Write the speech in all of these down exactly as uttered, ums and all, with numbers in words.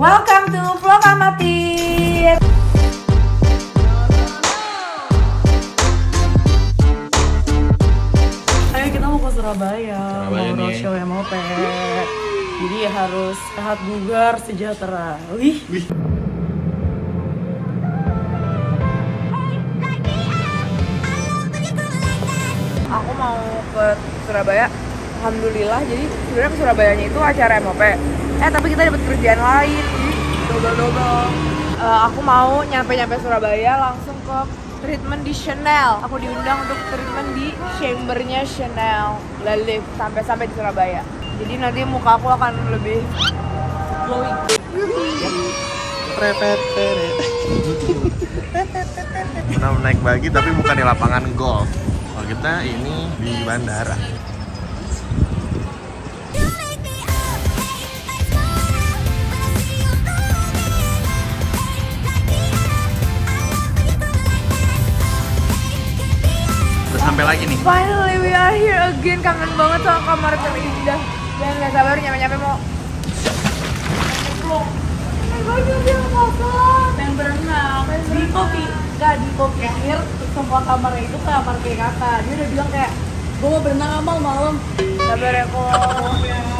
Welcome to Vlog Amatir. Ayo kita mau ke Surabaya, Surabaya mau roadshow M O P. Jadi harus sehat bugar sejahtera. Wih. Wih. Aku mau ke Surabaya. Alhamdulillah, jadi sebenarnya ke Surabayanya itu acara M O P. Eh tapi kita dapat kerjaan lain, jadi double-double. Uh, aku mau nyampe-nyampe Surabaya langsung ke treatment di Chanel. Aku diundang untuk treatment di chambernya Chanel. Lalu sampai-sampai di Surabaya. Jadi nanti muka aku akan lebih glowing. Kita naik bagi tapi bukan di lapangan golf. Kalau kita ini di bandara. Sampai lagi nih. Finally we are here again. Kangen banget sama kamar terindah. Dan gak sabar nyampe-nyampe mau Pengen pengen berenang di kopi, gak di kopi akhir semua kamarnya itu kamar kayak kakak. Dia udah bilang kayak gue mau berenang amal malam. Sabar ya kok.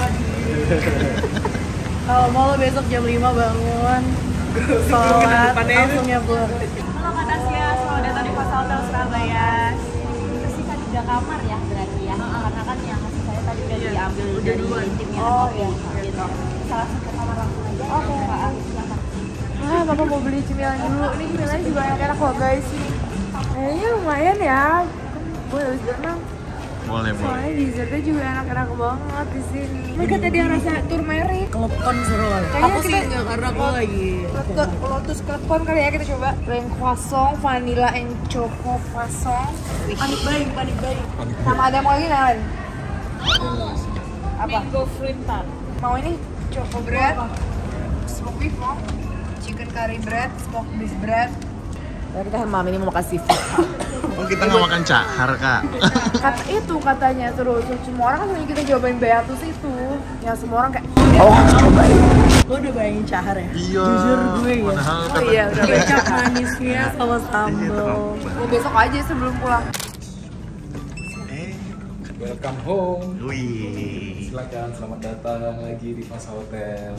Kalau mau lo besok jam lima bangun sholat langsung ya pulang. Halo Kak Tasya, selamat datang di Fasa Hotel Surabaya. Tersisa tiga kamar ya berarti ya, karena kan yang masih saya tadi udah diambil dari timnya. Oh iya, gitu. Salah satu kamar langsung aja. Oke. Ah, Papa mau beli cemilan dulu. Ini cemilannya juga enak-enak loh guys. Kayaknya lumayan ya. Gue habis berenang. Boleh, boleh. Soalnya dessertnya juga enak-enak banget di sini. Mereka tadi yang rasa turmeric. Klepon seru kali. Kayaknya Aku sih kita- enggak, karena aku lagi Lotus, lotus klepon kali ya kita coba. Plain croissant, vanilla and choco croissant. panik buying, panik buying. Sama ada mau lagi Nan? Apa? Mango fruit tart. Mau ini choco bread, smoked beef mau? Chicken curry bread, smoked beef bread. Dari kita malam ini mau makan seafood. Oh, kita nggak makan cahar, Kak. Kata itu katanya terus semua orang kan kita cobain beatus itu. Ya semua orang kayak Lo udah bayangin cahar ya? Iya. Jujur gue ya. Padahal oh kata- iya udah baca. Kecap manisnya sama sambal. Ya, besok aja sebelum pulang. Eh, Welcome home. wih. Silakan, selamat datang lagi di Fasa Hotel.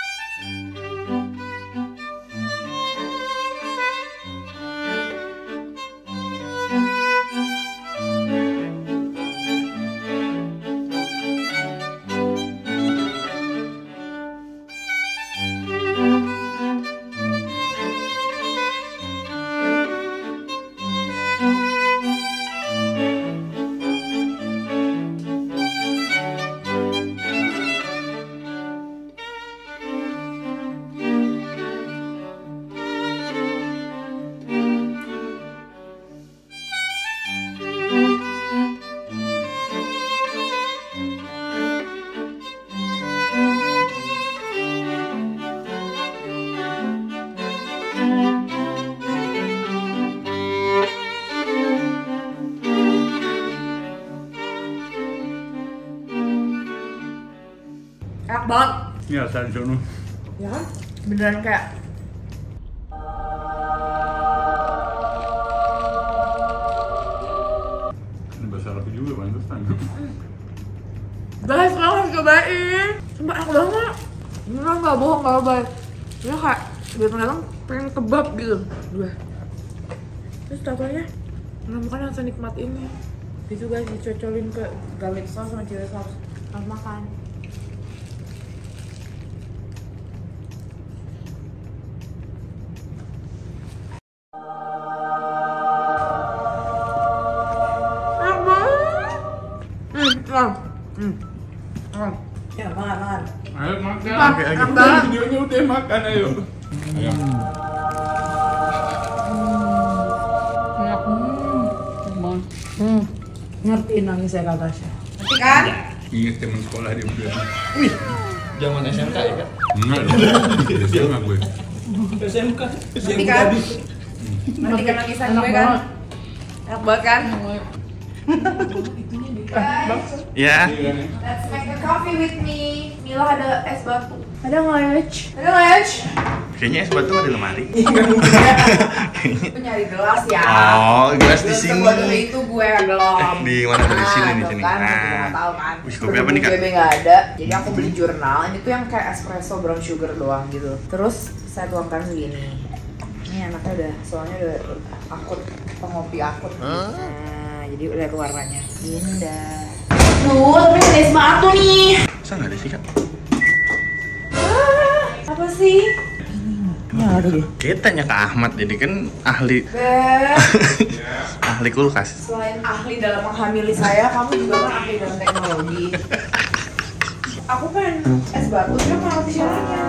Enak banget. Ya, saya Jono. Ya kan? Beneran kayak Ini bahasa Arab juga, pantesan. guys, lo harus cobain. Sumpah enak banget. Beneran gak bohong kalau baik. Dia kayak datang-datang pengen kebab gitu. Dua. Terus tatonya menemukan yang senikmat ini. Itu guys dicocolin ke garlic sauce sama chili sauce. Harus makan. Enak banget. Hmm, enak. Hmm. Enak. Ya, makan, makan. Ayo makan. Oke, oke. Enak banget. Videonya udah makan, ayo. Ayo. Enak. Hmm. Hmm. Ngerti nangis ya Kak Tasya. Ngerti kan? Ingat teman sekolah dia udah. Zaman S M K ya, Kak? Enggak dong. Dia enggak gue. S M K. Ngerti kan? Ngerti kan nangisan gue kan? Enak banget kan? Guys, Ya. let's make a coffee with me. Mila ada es batu. Ada nggak ya? Ada nggak ya? Kayaknya es batu ada di lemari. Gue nyari gelas ya. Oh, gelas di sini. Gelas itu gue belum. Di mana tuh? Di sini, di tuh sini. Kan, Nah. aku nggak tahu kan. Wih, kopi apa nih, Kak? B B nggak ada, jadi aku beli jurnal. Ini tuh yang kayak espresso brown sugar doang gitu. Terus saya tuangkan segini. Ini anaknya udah, soalnya udah akut, pengopi akut. Nah, jadi lihat warnanya. Indah. Tuh, tapi ada es batu nih. Masa nggak ada sih, Kak? Ah, apa sih? Ya ada deh. Kita tanya ke Ahmad, jadi kan ahli Beb, ahli kulkas. selain ahli dalam menghamili saya, kamu juga kan ahli dalam teknologi. Aku pengen es batu, tapi mau caranya.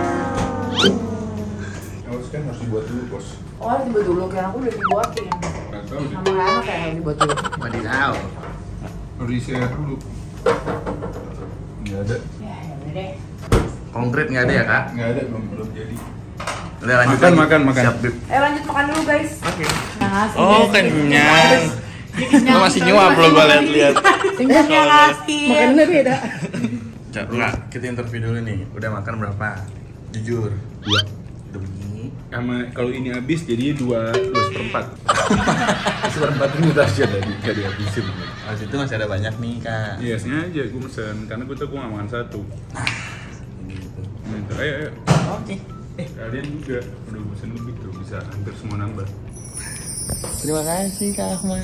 Harus kan harus dibuat dulu, Bos. Oh, harus dibuat dulu, kan aku udah dibuatin. Nggak tahu sih. Sama kayak kayak harus dibuat dulu. Wadidaw. Harus diisi air dulu. Nggak ada. Ya, yaudah deh. Konkret nggak ada ya, Kak? Nggak ada, belum belum jadi. Udah lanjut Makan, lagi. makan, makan. Siap, Bib. Ayo lanjut makan dulu guys. Oke. Nah, Oh, kenyang. Lo masih nyuap lo gue lihat-lihat. Tinggalnya ngasih. Makanannya beda. Coba enggak, kita interview dulu nih. Udah makan berapa? Jujur. Dua. Demi. Sama kalau ini habis jadinya dua dua seperempat. Seperempat ini aja tadi nggak dihabisin. Habis itu masih ada banyak nih, Kak. Iya, sengaja gue mesen karena gue tau gue nggak makan satu. Gitu. Minta, ayo, ayo. Oke. Eh, kalian juga udah mesen lebih tuh, bisa hampir semua nambah. Terima kasih, Kak Ahmad.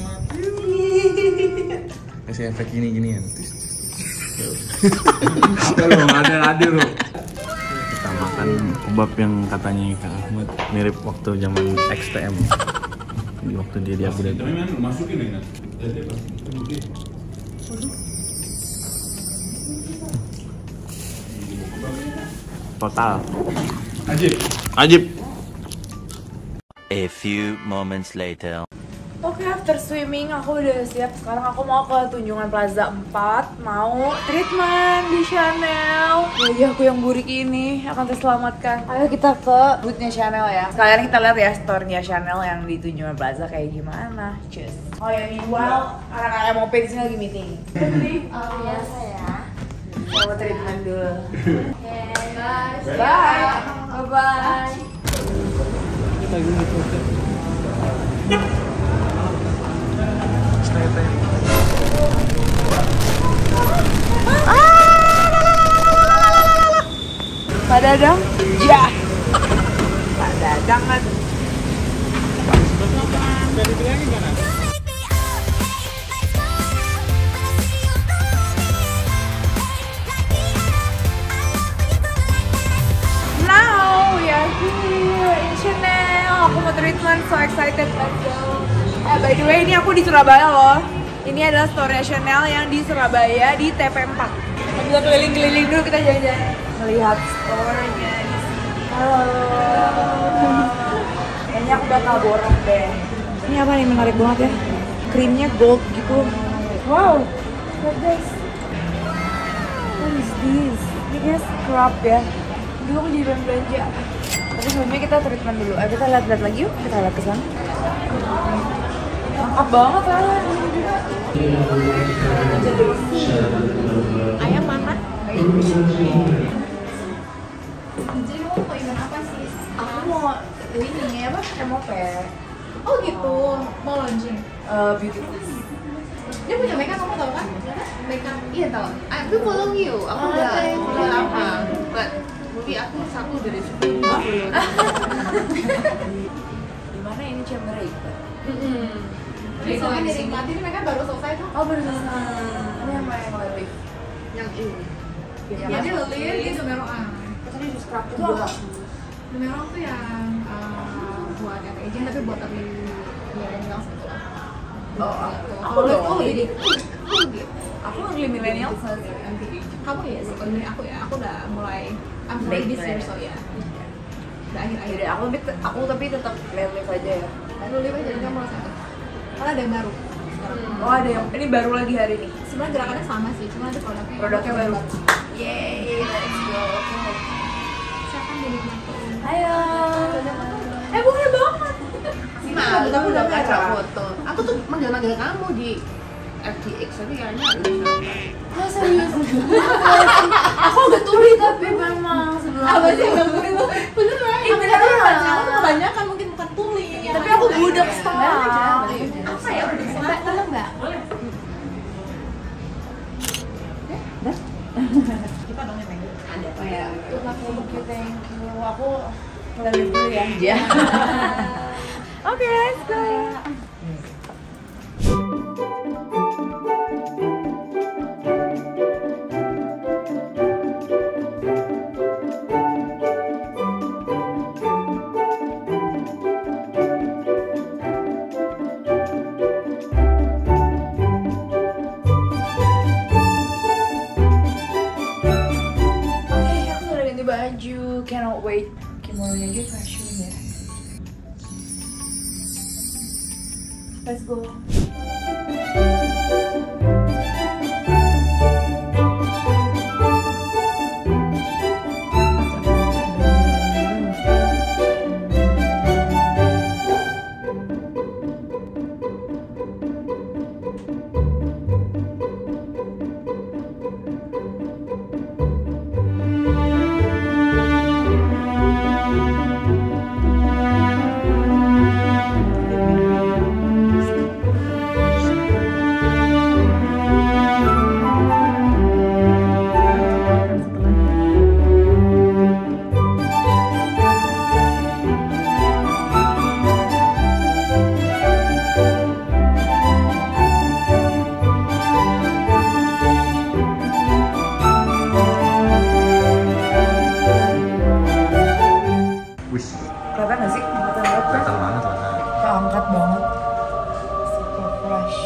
Kasih efek gini-ginian. Kalau nggak ada ada lo. Kita makan kebab yang katanya Kak Ahmad mirip waktu zaman X T M. Di waktu dia di Abu Dhabi. Tapi kan lo masukin ya kan? Jadi pasti masukin. Total. Ajib. Ajib. A few moments later. Oke, after swimming aku udah siap. Sekarang aku mau ke Tunjungan Plaza empat, mau treatment di Chanel. Wajahku yang burik ini akan terselamatkan. Ayo kita ke boothnya Chanel ya. Sekalian kita lihat ya store-nya Chanel yang di Tunjungan Plaza kayak gimana. Cus. Oh ya, meanwhile anak-anak M O P di sini lagi meeting. Oh biasa ya. Mau treatment dulu. Oke guys. Bye. Bye bye. Pak Dadang? Ya. Pak Dadang kan. Now we are here in Chanel. Aku mau treatment, so excited. Let's go. Eh, by the way, ini aku di Surabaya loh. Ini adalah store Chanel yang di Surabaya di T P empat. Sambil keliling-keliling dulu kita jalan-jalan. Melihat store-nya di sini. Halo. Kayaknya aku bakal borong deh. Ini apa nih menarik banget ya? Krimnya gold gitu. Wow. Look guys. What is this? Ini kayak scrub ya. Dulu aku jadi pengen belanja. Tapi sebelumnya kita treatment dulu. Ayo kita lihat-lihat lagi yuk. Kita lihat ke sana. Lengkap banget lah. Ayam mana? Jadi kamu mau event apa sih? Aku mau ini apa? M O P. Oh gitu, mau launching. Uh, beauty tips. Dia punya makeup, kamu tahu kan? Makeup, iya tahu. Aku follow you, aku Oh, udah thank you. udah lama. But movie aku satu dari sepuluh. Di mana ini chamber itu? Jadi soalnya dinikmati, ini mereka baru selesai tuh. Oh bersama. Ini yang main live. Yang ini. Jadi Lilin, ini Dumerong. Terus ini scrub itu apa? Dumerong tuh yang uh, buat yang agent tapi buat tapi milenial gitu lah. Oh, Aku aku oh, dong. jadi Aku lagi milenial. kamu ya sih, kalau dari aku ya, aku udah mulai I'm ready this year, so ya. Udah akhir-akhir. Jadi aku tapi aku tapi tetap live aja ya. Lalu lihat aja jadi mulai satu. Karena ada yang baru. Oh ada yang ini baru lagi hari ini. Sebenarnya gerakannya sama sih, cuma ada produknya. Produknya baru. Yeay, let's go. Silakan dinikmati. Ayo. Eh boleh banget. Nah, kamu udah kaca foto. Aku tuh manggil-manggil kamu di R T X tapi kayaknya udah Mas serius? Aku agak tuli tapi memang sebelum Apa sih nggak tuli tuh? Beneran. Ini beneran. Kebanyakan mungkin bukan tuli. Tapi aku budak setengah. Apa ya? Budak setengah. Tolong nggak? Kita dong yang pengen. Ada. Oh ya, thank you, thank you. Aku ngeliat dulu ya. Iya. Oke, let's go. Baju, cannot wait. Kimononya dia fashion ya. Let's go. Kelihatan gak sih? Kelihatan banget. Kelihatan banget lah. Keangkat banget. Super fresh.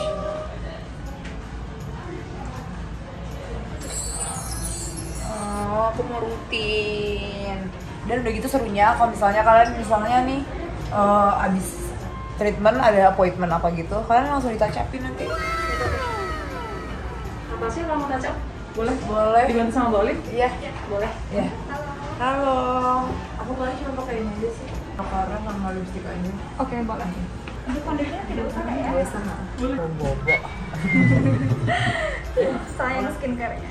Oh, aku mau rutin. Dan udah gitu serunya kalau misalnya kalian misalnya nih uh, abis treatment ada appointment apa gitu, kalian langsung ditouch upin nanti. Apa sih kalau mau touch up? Boleh, boleh. Dibantu sama Mbak Olive? Iya, boleh. Iya. Halo. Aku paling cuma pakai ini aja sih. Karena sama lipstick aja. Oke, boleh. Untuk kondisinya tidak usah ya? Boleh sama. Oh, bobo. Sayang skincare-nya.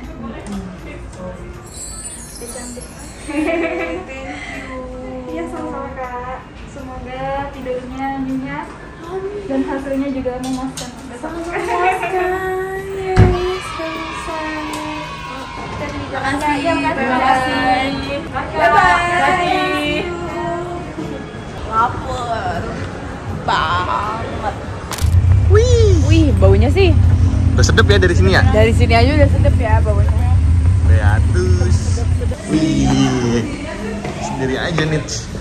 Cantik. Thank you. Iya, sama-sama Kak. Semoga tidurnya nyenyak dan hasilnya juga memuaskan. Sama-sama memuaskan. Yes, selesai. Terima kasih. Terima kasih. Bye-bye. Lapar banget. Wih, wih, baunya sih Udah sedep ya dari sini ya? dari sini aja udah sedep ya baunya. Beatus. Wih. Sendiri aja nih.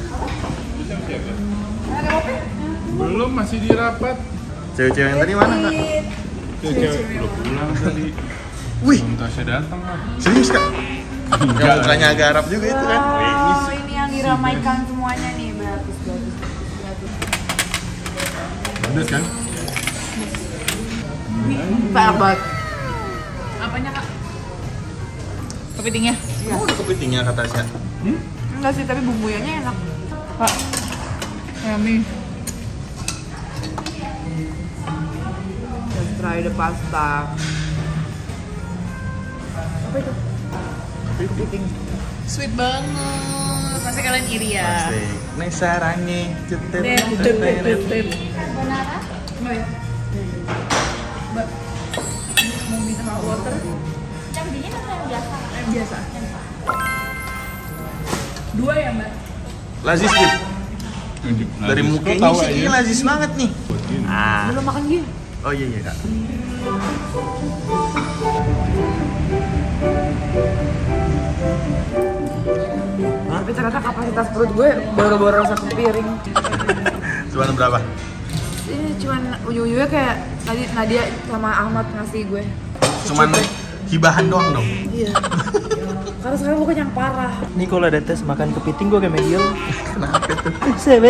Belum, masih di rapat. Cewek-cewek yang tadi mana kak? Cewek belum pulang tadi. Wih, Belum Tasya datang lah. serius kak? Yang mukanya agak Arab juga itu kan? Oh, ini yang diramaikan semuanya nih, bagus bagus. Pedas kan? Parah banget. Apanya Kak? Kepitingnya? Oh, udah kepitingnya kata Tasya. Enggak sih, tapi bumbunya enak. Kak. Yummy. Let's try the pasta. Apa itu? Kepiting. Sweet banget. Pasti kalian iri ya. Pasti. Nesarane cetet. Benara? Oh ya. Mbak, mau minta water? Yang dingin atau yang biasa? Yang biasa. Dua ya mbak? Lazis Dip. Dari mukanya sih ini lazis banget nih. Ah. Belum makan gini? Oh iya iya kak. Tapi ternyata kapasitas perut gue baru-baru satu piring. Cuman berapa? Ini cuman ujung-ujungnya kayak tadi Nadia sama Ahmad ngasih gue. Cuman hibahan doang dong. Iya. Karena sekarang gue kenyang parah. Nih kalau ada tes makan kepiting gue kayak medium. Kenapa tuh? Sebet.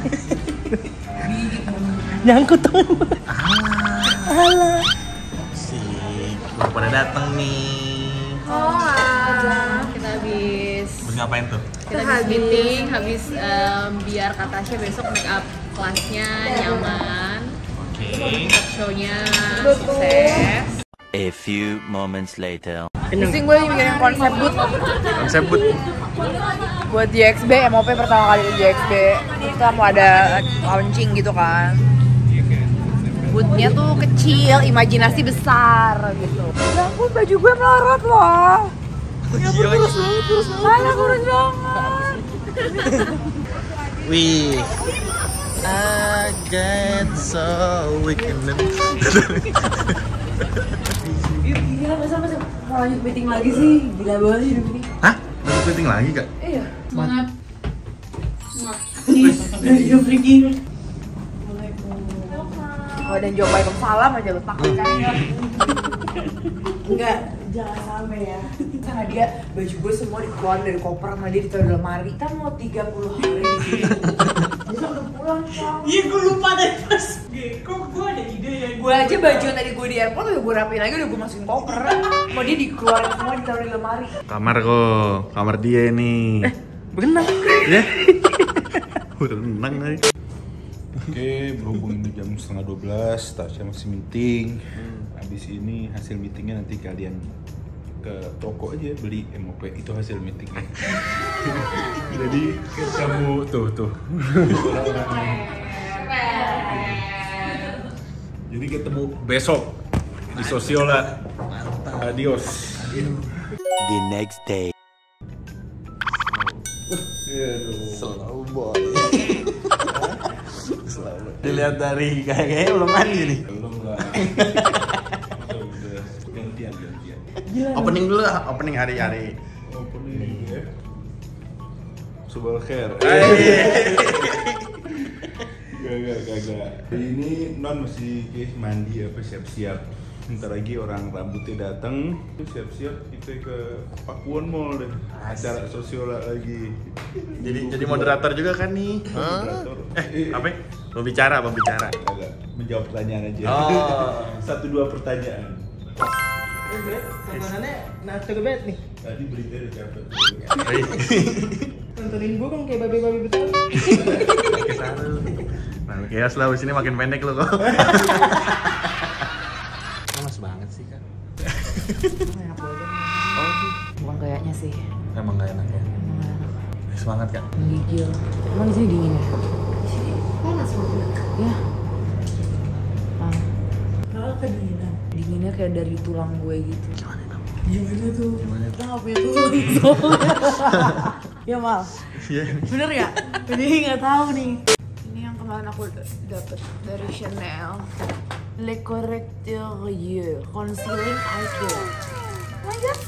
Nyangkut tangan. Alah. Sih, baru pada datang nih. Oh, kita habis Terus ngapain tuh? kita habis meeting, habis em, biar Kak Tasya besok make up kelasnya nyaman. Oke. Show-nya sukses. A few moments later. Pusing gue mikirin konsep boot. Konsep boot. Buat J X B, M O P pertama kali di J X B. Kita mau ada launching gitu kan. Bootnya tuh kecil, imajinasi besar gitu. Ya ampun, baju gue melorot loh. Ya ampun, kurus banget, kurus banget. Mana kurus banget. Wih. I get so weak and then... Gila, masa masa mau lanjut meeting lagi sih? Gila banget hidup ini. Hah? Lanjut meeting lagi kak? Iya. Semangat. Dari Afriki. Oh, dan jawab waalaikumsalam aja lu takut kan? Enggak, jangan sampai ya. Karena dia baju gue semua dikeluarin dari koper sama dia ditaruh dalam lemari. Kita mau tiga puluh hari di sini. Bisa udah pulang, Cang. Iya, gue lupa deh pas. Kok gue ada ide ya? Gue aja baju yang tadi gue di airport udah gue rapiin lagi, udah gue masukin koper. Mau dia dikeluarin semua ditaruh di lemari. Kamar kok, kamar dia nih. Eh, berenang. Ya? Berenang nih. Oke, berhubung ini jam setengah dua belas, Tasya masih meeting. Habis ini hasil meetingnya nanti kalian ke toko aja beli M O P, itu hasil meetingnya. Jadi kamu tuh tuh. Jadi ketemu besok di Sosiola. Adios. The next day. Slow boy. Dilihat dari kayak-kayaknya belum mandi nih. Belum lah. Udah gantian gantian. Opening dulu lah, opening hari-hari. Opening ya. Subal khair. Gak gak gak gak. Ini non masih guys mandi apa siap-siap. Bentar lagi orang rambutnya datang, siap-siap kita ke Pakuwon Mall deh. Acara Sosiola lagi. Jadi jadi moderator juga kan nih. Moderator. Eh, apa? Pembicara, pembicara. Agak menjawab pertanyaan aja. Oh. Satu dua pertanyaan. Tontonannya nato ke bed nih. Tadi berita udah capek. Tontonin gue kan kayak babi-babi betul. Pakai sarung. Nah, kayak selalu sini makin pendek lo kok. Lemas banget sih kan. Enak banget. Oh, emang kayaknya sih. Emang gak enak ya. Emang gak enak. Semangat kak. Menggigil. Emang di sini dingin ya? Di sini panas banget. Ya. Ah, Kalau kedinginan. dinginnya kayak dari tulang gue gitu. Gimana dong? Gimana tuh? Gimana? Kita nggak punya tulang. Ya Mal. Iya. Bener ya? Jadi nggak tahu nih. Ini yang kemarin aku dapet dari Chanel. Le Correcteur Yeux Concealing Eye Care. Oh my god.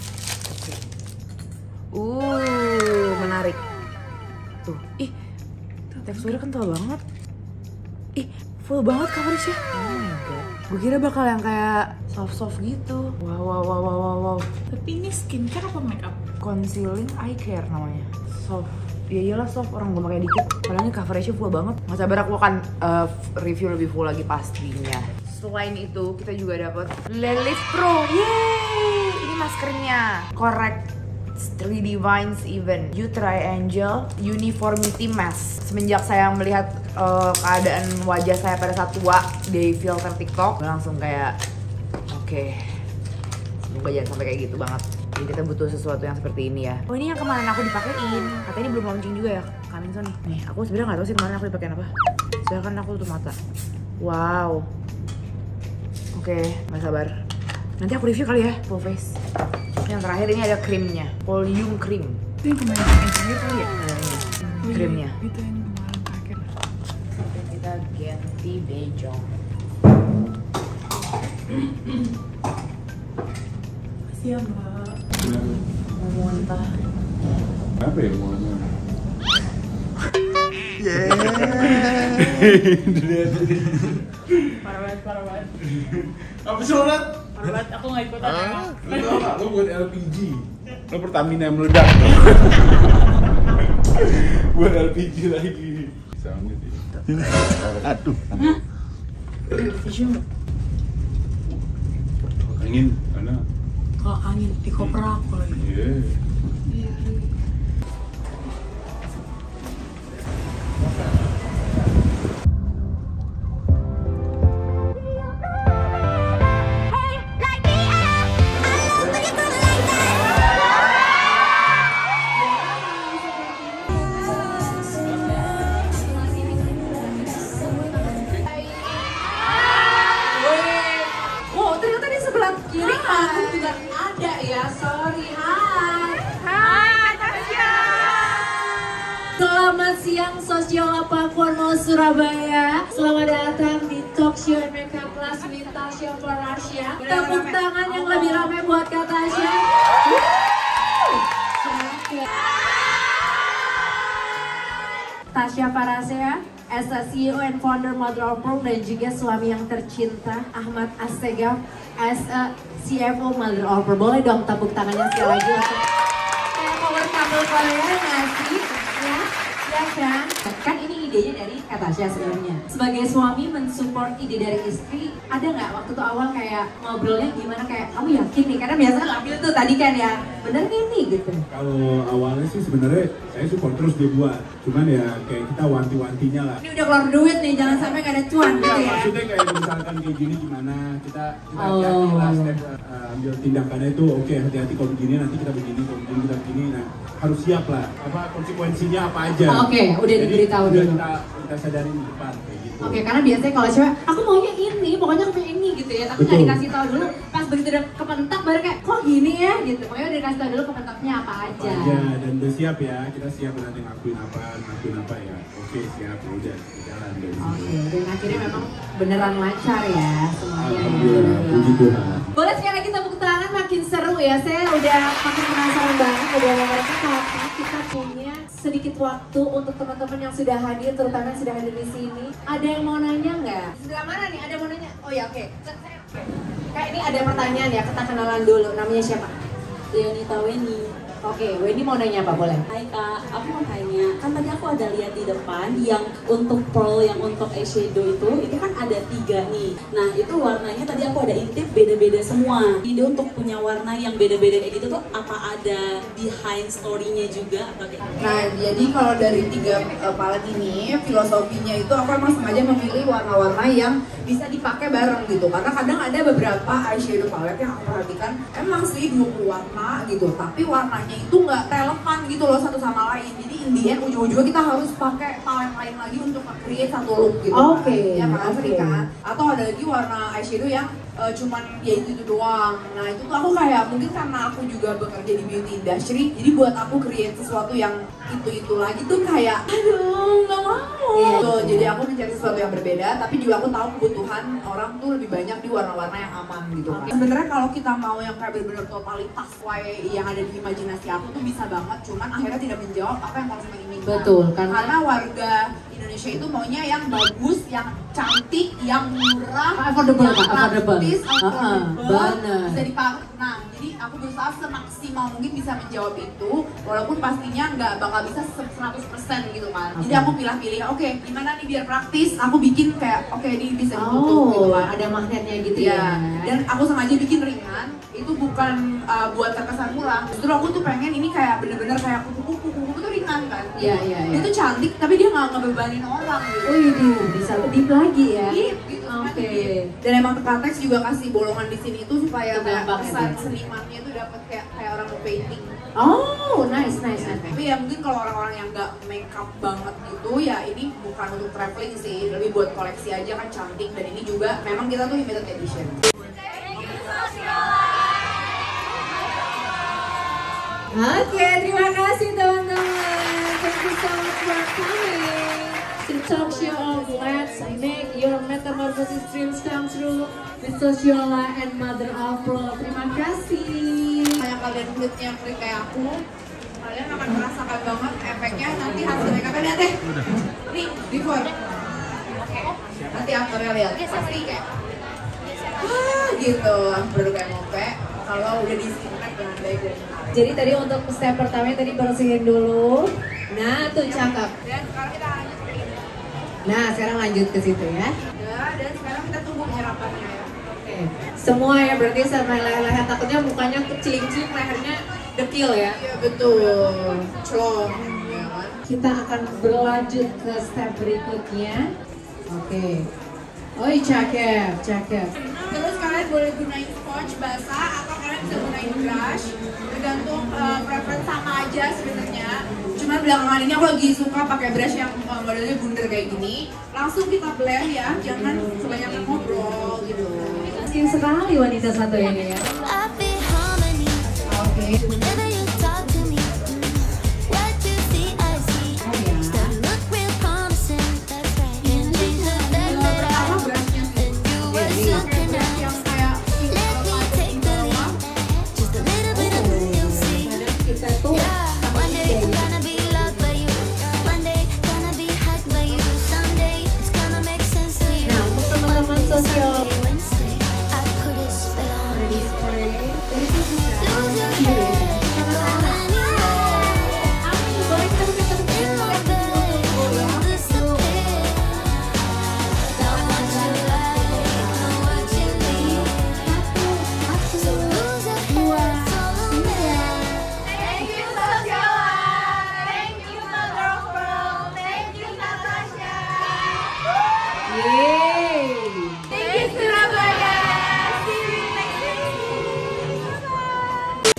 Uh, menarik. Tuh, ih, teksturnya kental banget. Ih, full banget coverage-nya. Oh my god. Gue kira bakal yang kayak soft-soft gitu. Wow, wow, wow, wow, wow, wow. Tapi ini skincare apa makeup? Concealing Eye Care namanya. Soft. Ya iyalah soft, orang gue pakai dikit. Padahal ini coverage-nya full banget. Gak sabar aku akan uh, review lebih full lagi pastinya. Selain itu, kita juga dapat Lelif Pro. Yeay! Ini maskernya. Correct three D Vines Even You Triangle Uniformity Mask. Semenjak saya melihat uh, keadaan wajah saya pada saat tua di filter TikTok, langsung kayak oke, okay, semoga jangan sampai kayak gitu banget. Jadi kita butuh sesuatu yang seperti ini ya. Oh, ini yang kemarin aku dipakein. Katanya ini belum launching juga ya, coming soon. Nih, aku sebenarnya nggak tahu sih kemarin aku dipakein apa. Soalnya kan aku tutup mata. Wow. Oke, okay, nggak sabar. Nanti aku review kali ya, full face. Yang terakhir ini ada krimnya, volume cream. Itu yang kemarin yang terakhir kali ya? Nah, ini krimnya. Itu yang kemarin terakhir. Sampai kita ganti bejong. Makasih ya mbak. Mau muntah. Apa ya mau? Parah banget, parah banget. Apa sih lo? Parah banget, aku nggak ikutan emang. Lo tau gak? Lo buat L P G. Lo Pertamina yang meledak. Buat L P G lagi. Sama dia. Aduh. Tisu mbak. Angin, mana? Kalau angin di koper aku lagi. Iya. Selamat siang Sosiola Pakuan Mall Surabaya. Selamat datang di Talk Show and Makeup Class with Tasya Farasya. Tepuk tangan yang lebih ramai buat Kak Tasya. Tasya Farasya, as a C E O and founder Mother of Pearl, dan juga suami yang tercinta Ahmad Assegaf as a C F O Mother of Pearl. Boleh dong tepuk tangannya sekali lagi untuk kayak power couple kalian ngasih ya, ya kan? Kan ini idenya dari Kak Tasya sebenarnya. Sebagai suami mensupport ide dari istri, ada nggak waktu itu awal kayak ngobrolnya gimana, kayak kamu yakin nih? Karena biasanya ngambil tuh tadi kan ya, bener nih nih gitu. Kalau awalnya sih sebenarnya saya support terus dia buat, cuman ya kayak kita wanti-wantinya lah. Ini udah keluar duit nih, jangan sampai gak ada cuan gitu ya. Maksudnya kayak misalkan kayak gini gimana, kita kita Oh. hati-hati lah step uh, ambil tindakannya itu oke okay, hati-hati kalau begini nanti kita begini, kalau begini kita begini, nah harus siap lah apa konsekuensinya apa aja. Oke, okay, udah Jadi, diberitahu udah dulu. kita kita sadarin di depan kayak gitu. Oke, okay, karena biasanya kalau cewek, aku maunya ini, pokoknya aku pengen ini gitu ya. Tapi nggak Betul. dikasih tahu dulu, pas begitu udah kepentak baru kayak, kok gini ya gitu. Pokoknya udah dikasih tahu dulu kepentaknya apa aja. Apa aja, dan udah siap ya, kita siap nanti ngakuin apa, ngakuin apa ya. Oke siap, ya udah kita jalan dari situ. Oke, okay, dan akhirnya memang beneran lancar ya semuanya. Alhamdulillah, puji Tuhan. Boleh sekali lagi tepuk tangan, makin seru ya. Saya udah makin penasaran banget ngobrol sama mereka, tapi kita punya sedikit waktu untuk teman-teman yang sudah hadir, terutama yang sudah hadir di sini. Ada yang mau nanya nggak? Sebelah mana nih? Ada yang mau nanya? Oh ya oke. Okay. Kayak ini ada pertanyaan ya, kita kenalan dulu. Namanya siapa? Leonita Weni. Oke, Weni mau nanya apa boleh? Hai Kak, aku mau tanya, kan tadi aku ada lihat di depan yang untuk pearl, yang untuk eyeshadow itu, itu kan ada tiga nih. Nah itu warnanya tadi aku ada intip beda-beda semua. Ide untuk punya warna yang beda-beda kayak gitu tuh apa ada behind story-nya juga atau kayak gitu? Nah, jadi kalau dari tiga uh, palet ini, filosofinya itu aku emang sengaja memilih warna-warna yang bisa dipakai bareng gitu. Karena kadang ada beberapa eyeshadow palet yang aku perhatikan emang sih dua puluh warna gitu, tapi warnanya itu nggak relevan gitu loh satu sama lain. Jadi intinya ujung-ujungnya kita harus pakai palet lain lagi untuk create satu look gitu. Oke, kan. Ya kan, oke. sering kan? Atau ada lagi warna eyeshadow yang uh, cuman ya itu, itu doang. Nah itu tuh aku kayak mungkin karena aku juga bekerja di beauty industry, jadi buat aku create sesuatu yang itu-itu lagi tuh kayak aduh nggak mau. Gitu. Jadi aku mencari sesuatu yang berbeda, tapi juga aku tahu kebutuhan orang tuh lebih banyak di warna-warna yang aman gitu kan. Sebenarnya kalau kita mau yang kayak bener-bener totalitas kayak yang ada di imajinasi aku tuh bisa banget, cuman akhirnya tidak menjawab apa yang konsumen inginkan. Betul, karena- karena warga Indonesia itu maunya yang bagus, yang cantik, yang murah, Affordable, yang Kak, affordable. praktis, Uh-uh, affordable, bener. bisa dipakai. Nah, jadi aku berusaha semaksimal mungkin bisa menjawab itu, walaupun pastinya nggak bakal bisa seratus persen gitu kan. Jadi Oke. aku pilih-pilih, oke gimana nih biar praktis, aku bikin kayak oke ini bisa ditutup gitu Oh, kan. ada magnetnya gitu Iya, ya. dan aku sengaja bikin ringan, itu bukan uh, buat terkesan murah. Justru aku tuh pengen ini kayak bener-bener kayak kuku-kuku, kuku tuh ringan kan. Iya, iya, iya. Dia tuh cantik, tapi dia nggak ngebebanin orang gitu. Wih, bisa lebih lagi ya. Deep, gitu, Oke. sangat deep. Dan emang Tekateks juga kasih bolongan di sini tuh supaya Itu kayak gampang kesan ya, Bang? senimannya tuh dapat kayak kayak orang mau painting. Oh, nice, nice, nice. Tapi ya mungkin kalau orang-orang yang nggak makeup banget gitu ya ini bukan untuk traveling sih, lebih buat koleksi aja kan cantik, dan ini juga memang kita tuh limited edition. Oke, terima kasih teman-teman. Thank you so much for coming to talk show of Let's Make Your Metamorphosis Dreams Come True with Sosiola and Mother of Pearl. Terima kasih. Kayak kalian kulitnya klik kayak aku, kalian akan merasakan banget efeknya nanti hasil makeupnya. Lihat deh, nih before, nanti afternya lihat pasti kayak ah gitu produk M O P kalau udah di skincare dengan baik dan benar. Jadi tadi untuk step pertamanya tadi bersihin dulu. Nah, tuh cakep. Dan sekarang kita lanjut ke ini. Nah, sekarang lanjut ke situ ya. Udah, dan sekarang kita tunggu penyerapannya ya. Oke. Semua ya berarti sama leher-leher, takutnya mukanya keciling-ciling, lehernya dekil ya. Iya betul, celong ya kan. Kita akan berlanjut ke step berikutnya. Oke. Oh, cakep, cakep. Terus kalian boleh gunain sponge basah atau kalian bisa gunain brush, tergantung uh, preference sama aja sebenarnya. Cuman belakangan ini aku lagi suka pakai brush yang uh, modelnya bundar kayak gini. Langsung kita blend ya, jangan kebanyakan ngobrol gitu. Miskin sekali wanita satu ini ya. Oke. Oh ya.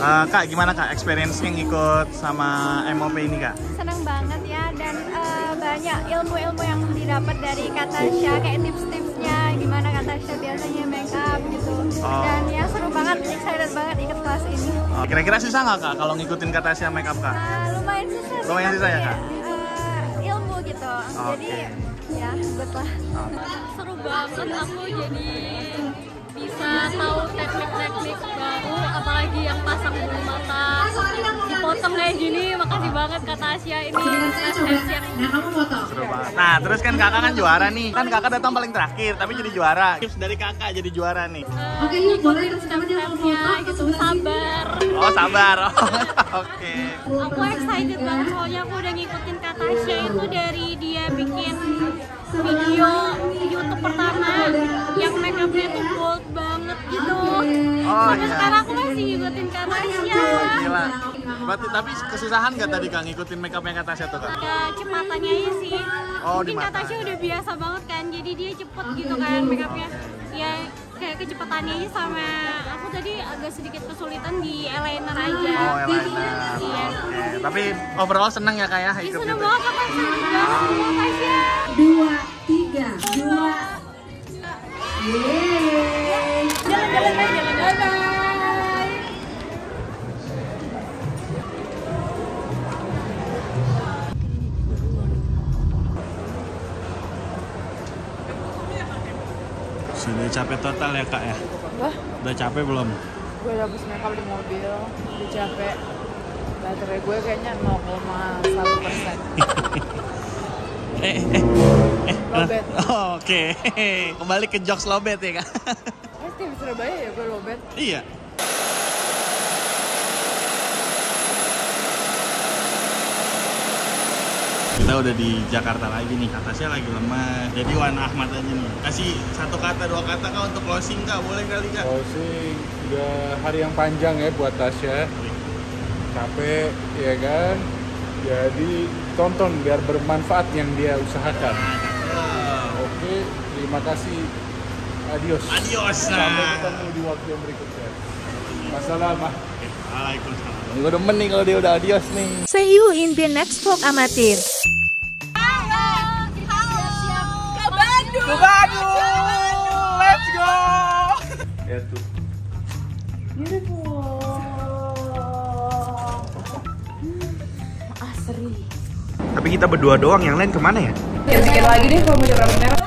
Uh, Kak, gimana Kak experience-nya ngikut sama M O P ini Kak? Seneng banget ya, dan uh, banyak ilmu-ilmu yang didapat dari Kak Tasya, kayak tips-tipsnya gimana Kak Tasya biasanya make up gitu. Oh. Dan ya seru banget, excited banget ikut kelas ini. Oh, kira-kira susah nggak Kak kalau ngikutin Kak Tasya make up Kak? Uh, lumayan susah sih. Lumayan susah ya Kak? Uh, ilmu gitu, okay. Jadi ya good lah. Oh. Seru banget, aku jadi bisa tahu teknik-teknik baru, apalagi yang pasang bulu mata dipotong kayak gini. Makasih banget Kak Tasya, ini tips yang seru banget. Nah terus kan kakak kan juara nih, kan kakak datang paling terakhir tapi jadi juara. Tips dari kakak jadi juara nih. Uh, Oke yuk, boleh step-stepnya gitu, sabar. Oh sabar, oh, oke. Okay. Aku excited banget soalnya aku udah ngikutin Kak Tasya itu dari dia bikin video YouTube pertama yang make up-nya tuh bold banget gitu. Oh, sampai iya. Sekarang aku masih ngikutin Kak Tasya. Gila. Berarti tapi kesusahan gak tadi Kak ngikutin make up yang Kak Tasya tuh Kak? Kecepatannya aja sih. Oh, mungkin Kak Tasya udah biasa banget kan, jadi dia cepet gitu kan make up-nya. Ya kayak kecepatannya aja, sama aku tadi agak sedikit kesulitan di eyeliner aja. Oh, eyeliner. Iya. Okay. Tapi overall seneng ya Kak ya ikut seneng gitu? banget, aku seneng banget sama Tasya. Dua, tiga, dua. Yeay. Jalan-jalan aja, jalan-jalan. Sudah capek total ya Kak ya? Wah. Udah capek belum? Gue udah habis make up di mobil, udah capek. Baterai gue kayaknya nol koma satu persen. eh, eh, eh. Lobet. Oh, oke, okay. Kembali ke jokes lobet ya Kak? Pasti di Surabaya ya gue lobet. Iya. Kita udah di Jakarta lagi nih, Kak Tasya lagi lemah. Jadi Wan Ahmad aja nih. Kasih satu kata, dua kata Kak untuk closing Kak, boleh kali Kak? Closing, udah hari yang panjang ya buat Tasya. Capek, ya kan? Jadi tonton biar bermanfaat yang dia usahakan. Oke, terima kasih. Adios. Adios. Sampai ketemu di waktu yang berikutnya. Masalah. Waalaikumsalam. Gue demen nih kalau dia udah adios nih. See you in the next vlog amatir. Ke Bandung. Ke Bandung. Let's go. Ya tuh. Beautiful. Asri. Tapi kita berdua doang, yang lain kemana ya? Ya bikin lagi deh kalau mau coba merah.